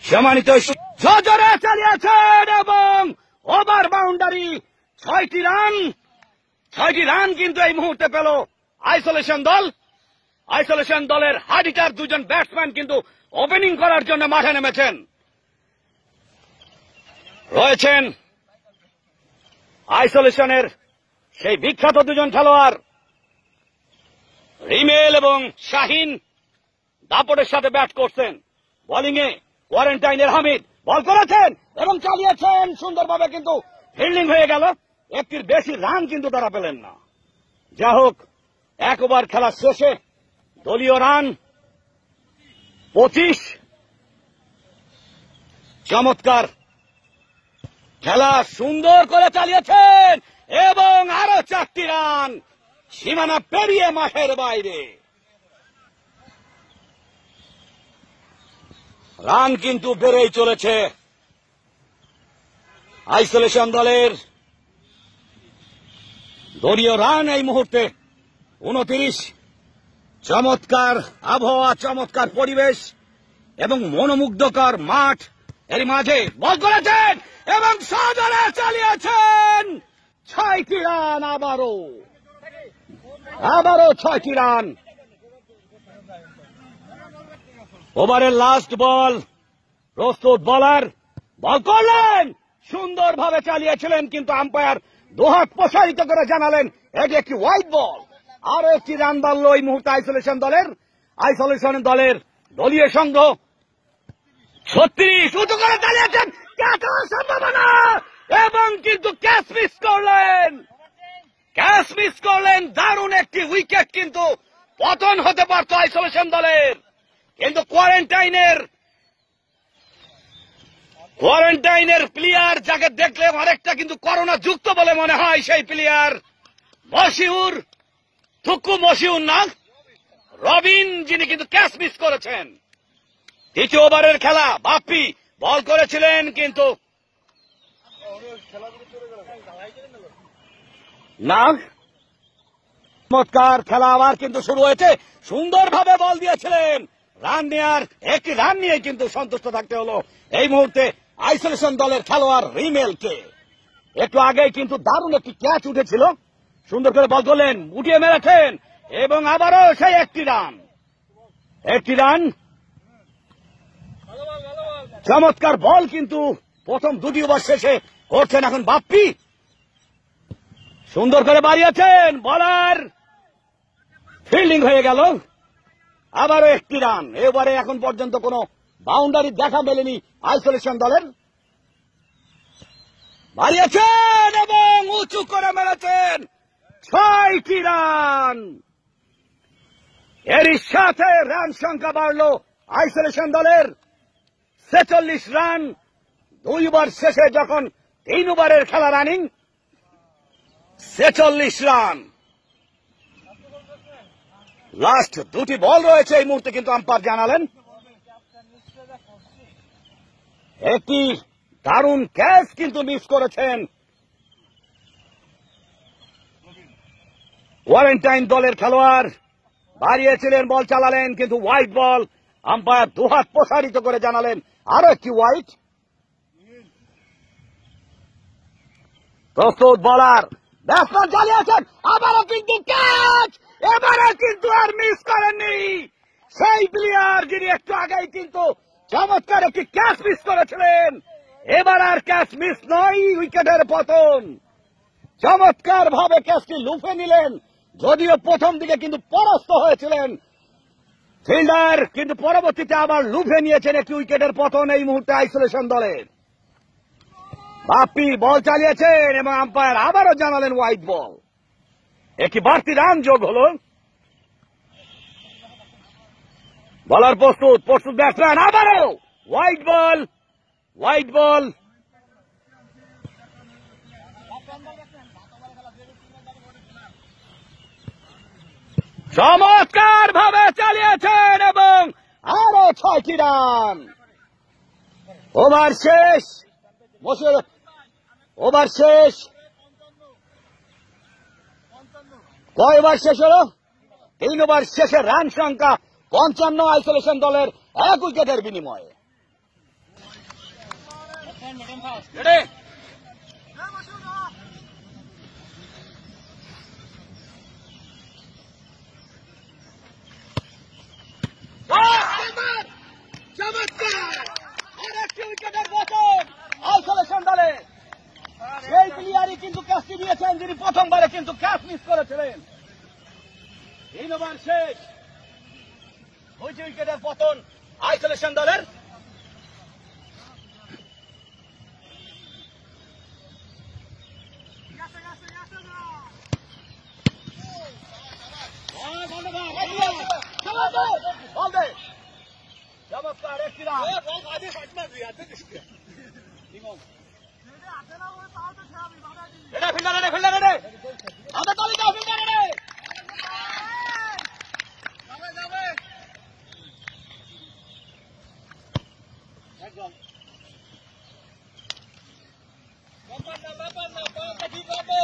সম্মানিত জোরে চালিয়েছেন এবং ওভার বাউন্ডারি 6টি রান কিন্তু এই মুহূর্তে পেল আইসোলেশন দল। আইসোলেশন দলের হার্ডিটার দুজন ব্যাটসম্যান কিন্তু ওপেনিং করার জন্য মাঠে নেমেছেন। রয়েছেন আইসোলেশনের সেই বিখ্যাত দুজন খেলোয়াড় রিমেল এবং শাহিন দাপটের সাথে ব্যাট করছেন। বোলিংয়ে কোয়ারেন্টাইনের হামিদ বল করেছেন এবং চালিয়েছেন সুন্দরভাবে, কিন্তু ফিল্ডিং হয়ে গেল। একটির বেশি রান কিন্তু তারা পেলেন না। যা হোক, 1 ওভার খেলা শেষে দলীয় রান 25। চমৎকার খেলা সুন্দর করে চালিয়েছেন এবং আরো 4টি রান সীমানা পেরিয়ে মাঠের বাইরে। রান কিন্তু বেড়েই চলেছে আইসোলেশন দলের। দলীয় রান এই মুহূর্তে 29। চমৎকার আবহাওয়া, চমৎকার পরিবেশ এবং মনোমুগ্ধকর মাঠ। এর মাঝে বল করেছেন এবং সজোরে চালিয়েছেন 6টি রান। আবারও 6টি রান। ওভারের লাস্ট বল, প্রস্তুত বোলার বল করলেন, সুন্দরভাবে চালিয়েছিলেন, কিন্তু আম্পায়ার দুহাত প্রসারিত করে জানালেন এটি একটি ওয়াইড বল। আরো একটি রান বাড়ল এই মুহূর্তে আইসোলেশন দলের দলীয় সংগ্রহ 36। উঁচু করে চালিয়েছেন, ক্যাচ হওয়ার সম্ভাবনা এবং কিন্তু ক্যাচ মিস করলেন। দারুণ একটি উইকেট, কিন্তু পতন হতে পারত আইসোলেশন দলের। কিন্তু কোয়ারেন্টাইনের প্লেয়ার, যাকে দেখলে আরেকটা কিন্তু করোনা যুক্ত বলে মনে হয়, সেই প্লেয়ার মশিউর না, রবিন, যিনি কিন্তু ক্যাচ মিস করেছেন। 2য় ওভারের খেলা, বাপ্পি বল করেছিলেন, কিন্তু না। চমৎকার খেলা আবার কিন্তু শুরু হয়েছে। সুন্দরভাবে বল দিয়েছিলেন, একটি রান নিয়ে কিন্তু সন্তুষ্ট থাকতে হলো এই মুহূর্তে আইসোলেশন দলের খেলোয়াড় রিমেলকে। একটু আগেই কিন্তু দারুণ একটি ক্যাচ উঠেছিল, সুন্দর করে বল করলেন, উঠিয়ে মেরেছেন এবং আবারও সেই একটি রান। চমৎকার বল কিন্তু প্রথম 2টি ওভার শেষে করছেন এখন বাপ্পি। সুন্দর করে বাড়িয়েছেন, বলার ফিল্ডিং হয়ে গেল। আবারও একটি রান। এবারে এখন পর্যন্ত কোনো বাউন্ডারি দেখা মেলেনি আইসোলেশন দলের। বাড়িয়েছেন এবং উঁচু করে মেরেছেন 6টি রান। এরই সাথে রান সংখ্যা বাড়ল আইসোলেশন দলের 46 রান। 2 ওভার শেষে যখন 3 ওভারের খেলা রানিং, 46 রান। লাস্ট 2টি বল রয়েছে এই মুহূর্তে, কিন্তু আম্পায়ার জানালেন একটি দারুণ ক্যাচ কিন্তু মিস করেছেন কোয়ারেন্টাইন দলের খেলোয়াড়। বাড়িয়েছিলেন, বল চালালেন, কিন্তু হোয়াইট বল। আম্পায়ার দুহাত প্রসারিত করে জানালেন আরো একটি হোয়াইট। প্রস্তুত বোলার, ব্যাটসম্যান চালিয়েছেন, আবারও কিন্তু ক্যাচ। এবারে কিন্তু আর মিস করেননি সেই প্লেয়ার যিনি একটু আগেই কিন্তু চমৎকার একটি ক্যাচ মিস করেছিলেন। এবার আর ক্যাচ মিস নয়, উইকেটের পতন। চমৎকার ভাবে ক্যাচটি লুফে নিলেন, যদিও প্রথম দিকে কিন্তু পরাস্ত হয়েছিলেন ফিল্ডার, কিন্তু পরবর্তীতে আবার লুফে নিয়েছেন একটি উইকেটের পতন এই মুহূর্তে আইসোলেশন দলের। বাপ্পি বল চালিয়েছেন এবং আম্পায়ার আবারও জানালেন হোয়াইট বল। একটি বাড়তি রান যোগ হল। বলার প্রস্তুত ব্যাটসম্যান, আবারও হোয়াইট বল। চমৎকার ভাবে চালিয়েছেন এবং আরো 6টি রান। ওভার শেষ। কয় ওভার শেষ হলো? 3 ওভার শেষে রান সংখ্যা 55 আইসোলেশন দলের 1 উইকেটের বিনিময়ে। চমৎকার আরেকটি উইকেটের পতন আইসোলেশন দলে। সেই প্লেয়ারই কিন্তু ক্যাচটি দিয়েছেন যিনি প্রথমবারে কিন্তু ক্যাচ মিস করেছিলেন। 3 ওভার শেষ, 2টি উইকেটের পতন আইসোলেশন দলের। চমৎকার একটি রান। আমাদের তালিকা ফিল্ডার রে একদম ঠিক হবে।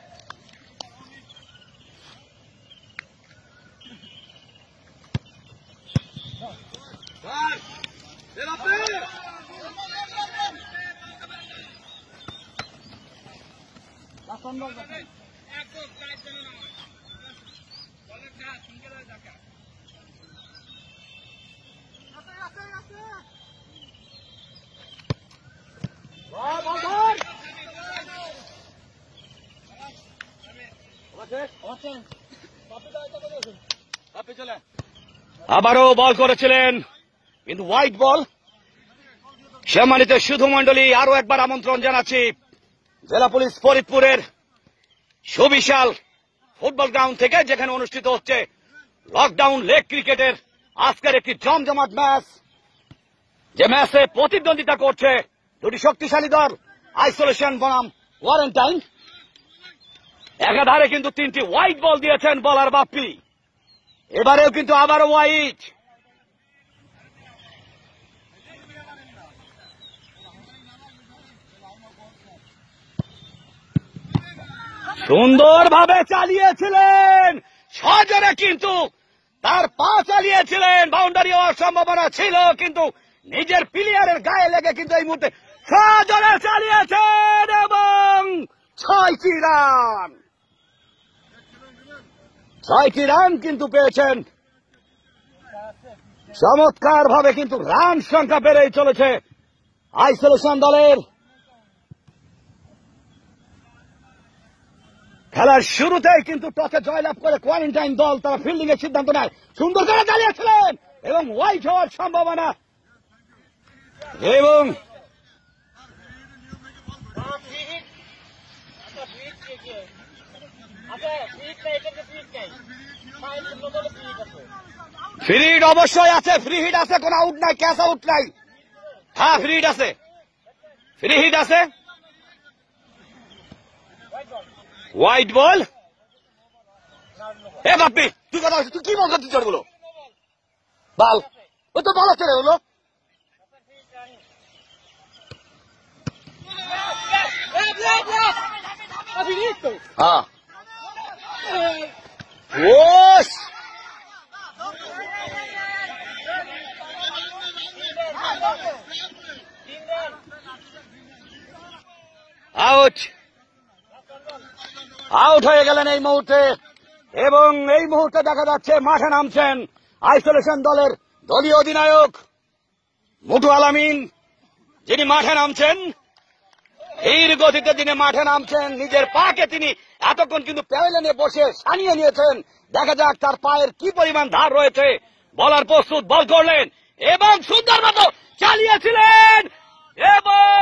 আবারও বল করেছিলেন কিন্তু হোয়াইট বল। সম্মানিত সুধু মন্ডলী, আরো একবার আমন্ত্রণ জানাচ্ছি জেলা পুলিশ ফরিদপুরের সুবিশাল ফুটবল গ্রাউন্ড থেকে, যেখানে অনুষ্ঠিত হচ্ছে লকডাউন লেগ ক্রিকেটের আজকের একটি জমজমাট ম্যাচ। যে ম্যাচে প্রতিদ্বন্দ্বিতা করছে দুটি শক্তিশালী দল, আইসোলেশন বনাম কোয়ারেন্টাইন। একাধারে কিন্তু 3টি হোয়াইট বল দিয়েছেন বলার বাপ্পি। এবারেও কিন্তু আবারও হোয়াইট। সুন্দরভাবে চালিয়েছিলেন সজোরে, কিন্তু তার পা চালিয়েছিলেন, বাউন্ডারি হওয়ার সম্ভাবনা ছিল, কিন্তু নিজের প্লেয়ারের গায়ে লেগে কিন্তু এই মুহূর্তে সজোরে চালিয়েছেন এবং 6টি রান। 6টি রান কিন্তু পেয়েছেন। চমৎকার ভাবে কিন্তু রান সংখ্যা বেড়েই চলেছে আইসোলেশন দলের। খেলার শুরুতেই কিন্তু টসে জয়লাভ করে কোয়ারেন্টাইন দল তারা ফিল্ডিং এর সিদ্ধান্ত নেয়। সুন্দর করে চালিয়েছিলেন এবং হোয়াইট হওয়ার সম্ভাবনা, এবং ফ্রি হিট অবশ্যই আছে, ফ্রি হিট আছে, কোন আউট নাই, ক্যাচ আউট নাই। হ্যাঁ, ফ্রি হিট আছে, ফ্রি হিট আছে। White ball. এ বাপ্পি, তুই কথা তুই কি বল করছিস? বলো বল, ওই তো বল চলে হলো। হ্যাঁ, আউট, আউট হয়ে গেলেন এই মুহূর্তে। এবং এই মুহূর্তে দেখা যাচ্ছে মাঠে নামছেন আইসোলেশন দলের দলীয় অধিনায়ক মুটু আলামিন, যিনি মাঠে নামছেন ধীর গতিতে, যিনি মাঠে নামছেন। নিজের পাকে তিনি এতক্ষণ কিন্তু প্যাভিলিয়নে বসে সানিয়ে নিয়েছেন। দেখা যাক তার পায়ের কি পরিমাণ ধার রয়েছে। বলার প্রস্তুত, বল করলেন এবং সুন্দর মতো চালিয়েছিলেন এবং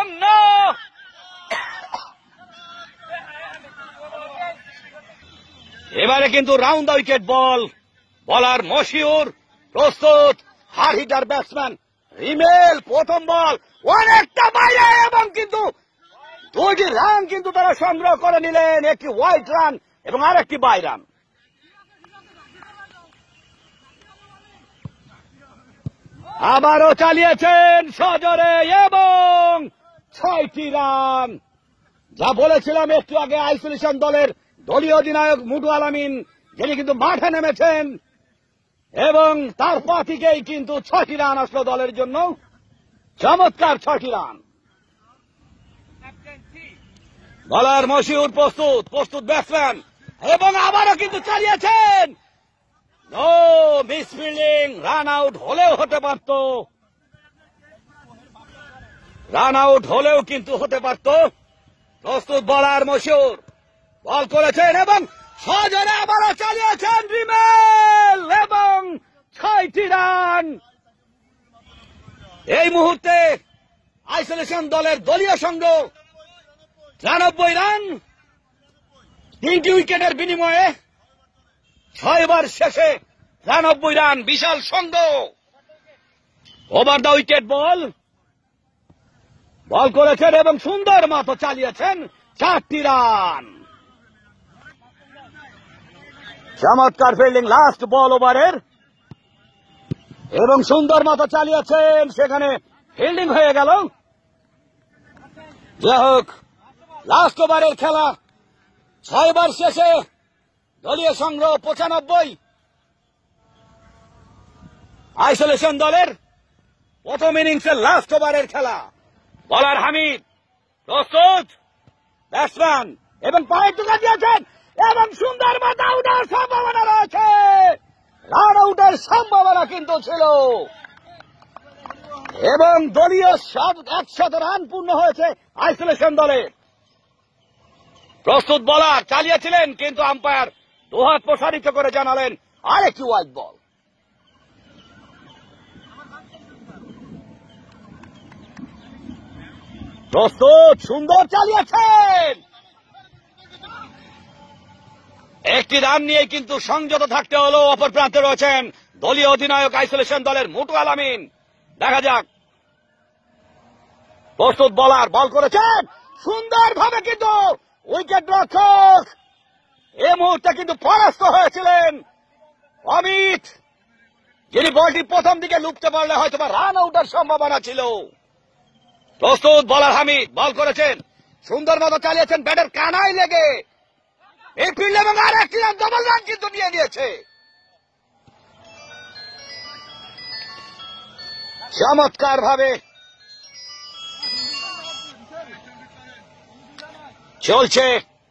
এবারে কিন্তু রাউন্ড দ্য উইকেট বল। বলার মশিউর প্রস্তুত, হার হিটার ব্যাটসম্যান রিমেল প্রথম বল অনেকটা বাইরে, এবং কিন্তু 2টি রান কিন্তু তারা সংগ্রহ করে নিলেন, একটি হোয়াইট রান এবং আরেকটি বাই রান। আবারও চালিয়েছেন সজোরে এবং 6টি রান। যা বলেছিলাম একটু আগে, আইসোলেশন দলের দলীয় অধিনায়ক মুটু আলামিন, যিনি কিন্তু মাঠে নেমেছেন এবং তার পা থেকেই কিন্তু 6টি রান আসলো দলের জন্য। চমৎকার 6টি রান। বলার মশিউর প্রস্তুত ব্যাটসম্যান এবং আবারও কিন্তু চালিয়েছেন। No miss fielding, run out হলেও হতে পারত, রান আউট হলেও কিন্তু হতে পারত। প্রস্তুত বলার মশিউর বল করেছেন এবং সজোরে আবারও চালিয়েছেন রিমেল এবং 6টি রান। এই মুহূর্তে আইসোলেশন দলের দলীয় সংগ্রহ 93 রান, 3টি উইকেটের বিনিময়ে 6 ওভার শেষে 93 রান, বিশাল সংগ্রহ। ওভার দ্য উইকেট বল করেছেন এবং সুন্দর মতো চালিয়েছেন 4টি রান। চমৎকার ফিল্ডিং লাস্ট বল ওভারের এবং সুন্দর মতো চালিয়েছেন, সেখানে ফিল্ডিং হয়ে গেল। যাই হোক, লাস্ট ওভারের খেলা, 6 ওভার শেষে দলীয় সংগ্রহ 95। আইসোলেশন দলের প্রথম ইনিংসের লাস্ট ওভারের খেলা। বলার হামিদ প্রস্তুত, ব্যাটসম্যান এবং পায়ের টুকা দিয়েছেন এবং সুন্দর মতো আউটের সম্ভাবনা রয়েছে। রান আউটের সম্ভাবনা কিন্তু ছিল এবং দলীয় 100 রান পূর্ণ হয়েছে আইসোলেশন দলে। প্রস্তুত বলার চালিয়েছিলেন, কিন্তু আম্পায়ার দুহাত প্রসারিত করে জানালেন আরেকটি ওয়াইড বল। প্রস্তুত, সুন্দর চালিয়েছেন, একটি রান নিয়ে কিন্তু সংযত থাকতে হলো। অপর প্রান্তে রয়েছেন দলীয় অধিনায়ক আইসোলেশন দলের মুটু আলামিন। দেখা যাক। প্রস্তুত বলার বল করেছেন সুন্দরভাবে, কিন্তু উইকেট রক্ষক এই মুহূর্তে কিন্তু পরাস্ত হয়েছিলেন অমিত, যিনি বলটি প্রথম দিকে লুপতে পারলে হয়তো রান আউটের সম্ভাবনা ছিল। প্রস্তুত বলার হামিদ বল করেছেন, সুন্দর মতো চালিয়েছেন, ব্যাটের কানায় লেগে এই ফিল্ড এবং আর একটি রান, ডবল রান কিন্তু নিয়ে নিয়েছে। চমৎকার ভাবে চলছে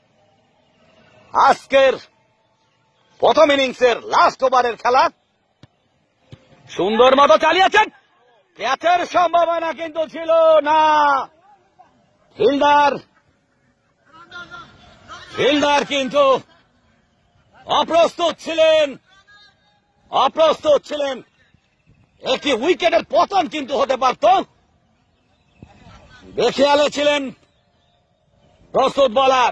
আজকের প্রথম ইনিংসের লাস্ট ওভারের খেলা। সুন্দর মতো চালিয়েছেন, ক্যাচের সম্ভাবনা কিন্তু ছিল না। ফিল্ডার কিন্তু অপ্রস্তুত ছিলেন। একটি উইকেটের পতন কিন্তু হতে পারত, বেখেয়ালে ছিলেন। প্রস্তুত বলার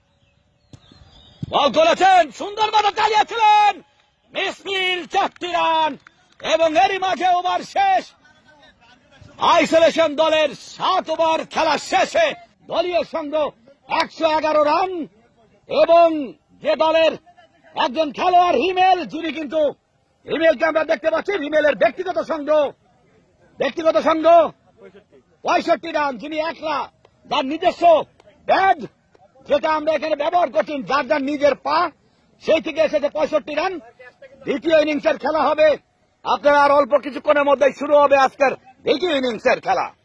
বল করেছেন, সুন্দর মতো চালিয়েছিলেন, মিসফিল্ড 4টি রান এবং এরই মাঝে ওভার শেষ। আইসোলেশন দলের 7 ওভার খেলা শেষে দলীয় সংগ্রহ 111 রান এবং যে দলের একজন খেলোয়াড় হিমেল, যিনি কিন্তু হিমেলকে আমরা দেখতে পাচ্ছি, হিমেলের ব্যক্তিগত সংগ্রহ 65 রান, যিনি একলা, যার নিজস্ব ব্যাট যেটা আমরা এখানে ব্যবহার করছি, যার নিজের পা, সেই থেকে এসেছে 65 রান। দ্বিতীয় ইনিংসের খেলা হবে, আপনার আর অল্প কিছুক্ষণের মধ্যে শুরু হবে আজকের দ্বিতীয় ইনিংসের খেলা।